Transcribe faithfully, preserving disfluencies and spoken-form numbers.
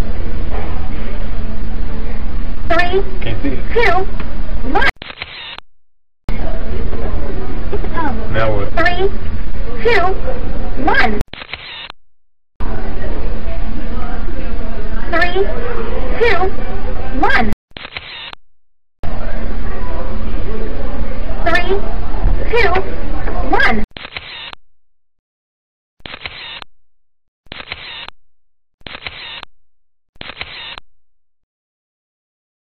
Three, Can't see it. two, one. Now what? Three, two, one. Three, two, one.